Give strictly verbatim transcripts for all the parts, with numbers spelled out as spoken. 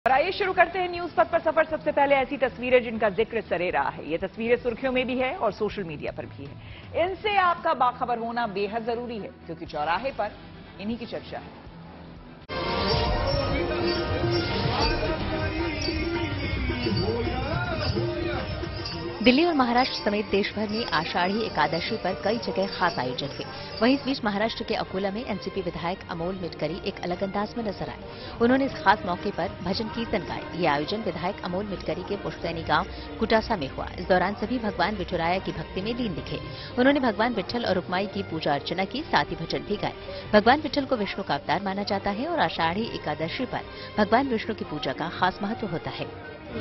और आइए शुरू करते हैं न्यूज पथ पर सफर। सबसे पहले ऐसी तस्वीरें जिनका जिक्र सरे रहा है। ये तस्वीरें सुर्खियों में भी है और सोशल मीडिया पर भी है। इनसे आपका बाखबर होना बेहद जरूरी है क्योंकि चौराहे पर इन्हीं की चर्चा है। दिल्ली और महाराष्ट्र समेत देश भर में आषाढ़ी एकादशी पर कई जगह खास आयोजन हुए। वहीं इस बीच महाराष्ट्र के अकोला में एनसीपी विधायक अमोल मिटकरी एक अलग अंदाज में नजर आए। उन्होंने इस खास मौके पर भजन कीर्तन गाए। ये आयोजन विधायक अमोल मिटकरी के पुश्तैनी गांव कुटासा में हुआ। इस दौरान सभी भगवान विठुराया की भक्ति में लीन दिखे। उन्होंने भगवान विट्ठल और रुक्माई की पूजा अर्चना की, साथ ही भजन भी गाए। भगवान विट्ठल को विष्णु का अवतार माना जाता है और आषाढ़ी एकादशी पर भगवान विष्णु की पूजा का खास महत्व होता है।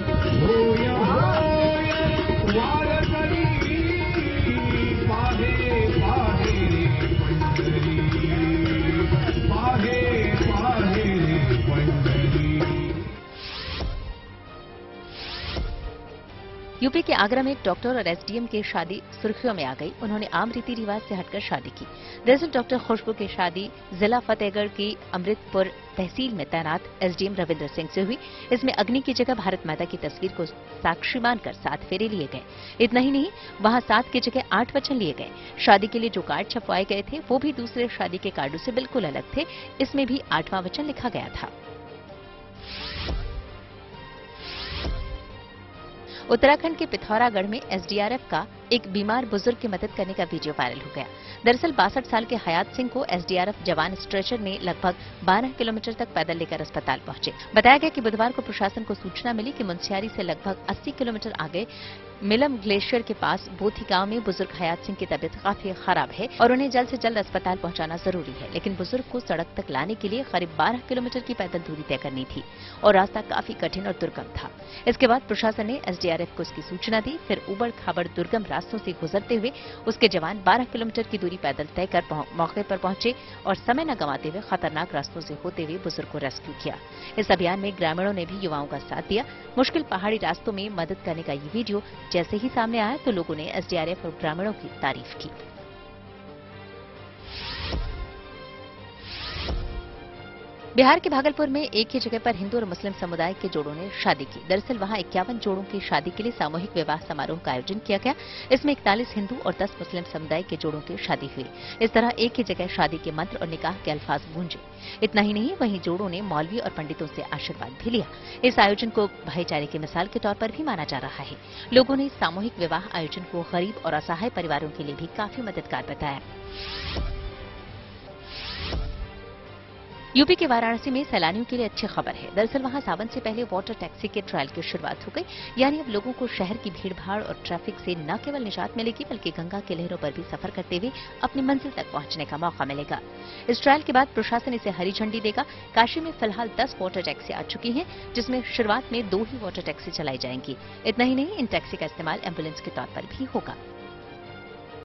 यूपी के आगरा में एक डॉक्टर और एसडीएम की शादी सुर्खियों में आ गई। उन्होंने आम रीति रिवाज से हटकर शादी की। दरअसल डॉक्टर खुशबू की शादी जिला फतेहगढ़ की अमृतपुर तहसील में तैनात एसडीएम रविंद्र सिंह से हुई। इसमें अग्नि की जगह भारत माता की तस्वीर को साक्षी मानकर सात फेरे लिए गए। इतना ही नहीं, वहां सात की जगह आठ वचन लिए गए। शादी के लिए जो कार्ड छपवाए गए थे वो भी दूसरे शादी के कार्डों से बिल्कुल अलग थे। इसमें भी आठवां वचन लिखा गया था। उत्तराखंड के पिथौरागढ़ में एसडीआरएफ का एक बीमार बुजुर्ग की मदद करने का वीडियो वायरल हो गया। दरअसल बासठ साल के हयात सिंह को एसडीआरएफ जवान स्ट्रेचर में लगभग बारह किलोमीटर तक पैदल लेकर अस्पताल पहुंचे। बताया गया कि बुधवार को प्रशासन को सूचना मिली कि मुंशियारी से लगभग अस्सी किलोमीटर आगे मिलम ग्लेशियर के पास बोथी गांव में बुजुर्ग हयात सिंह की तबीयत काफी खराब है और उन्हें जल्द से जल्द अस्पताल पहुंचाना जरूरी है। लेकिन बुजुर्ग को सड़क तक लाने के लिए करीब बारह किलोमीटर की पैदल दूरी तय करनी थी और रास्ता काफी कठिन और दुर्गम था। इसके बाद प्रशासन ने एसडीआरएफ को इसकी सूचना दी। फिर उबड़ खाबड़ दुर्गम रास्तों से गुजरते हुए उसके जवान बारह किलोमीटर की दूरी पैदल तय कर मौके पर पहुंचे और समय न गंवाते हुए खतरनाक रास्तों से होते हुए बुजुर्ग को रेस्क्यू किया। इस अभियान में ग्रामीणों ने भी युवाओं का साथ दिया। मुश्किल पहाड़ी रास्तों में मदद करने का ये वीडियो जैसे ही सामने आया तो लोगों ने एसडीआरएफ और ग्रामीणों की तारीफ की। बिहार के भागलपुर में एक ही जगह पर हिंदू और मुस्लिम समुदाय के जोड़ों ने शादी की। दरअसल वहां इक्यावन जोड़ों की शादी के लिए सामूहिक विवाह समारोह का आयोजन किया गया। इसमें इकतालीस हिंदू और दस मुस्लिम समुदाय के जोड़ों की शादी हुई। इस तरह एक ही जगह शादी के मंत्र और निकाह के अल्फाज गूंजे। इतना ही नहीं, वहीं जोड़ों ने मौलवी और पंडितों से आशीर्वाद भी लिया। इस आयोजन को भाईचारे की मिसाल के तौर पर भी माना जा रहा है। लोगों ने इस सामूहिक विवाह आयोजन को गरीब और असहाय परिवारों के लिए भी काफी मददगार बताया। यूपी के वाराणसी में सैलानियों के लिए अच्छी खबर है। दरअसल वहां सावन से पहले वाटर टैक्सी के ट्रायल की शुरुआत हो गई। यानी अब लोगों को शहर की भीड़भाड़ और ट्रैफिक से न केवल निजात मिलेगी बल्कि गंगा की लहरों पर भी सफर करते हुए अपनी मंजिल तक पहुंचने का मौका मिलेगा। इस ट्रायल के बाद प्रशासन इसे हरी झंडी देगा। काशी में फिलहाल दस वाटर टैक्सी आ चुकी हैं, जिसमें शुरुआत में दो ही वाटर टैक्सी चलाई जाएंगी। इतना ही नहीं, इन टैक्सी का इस्तेमाल एम्बुलेंस के तौर पर भी होगा।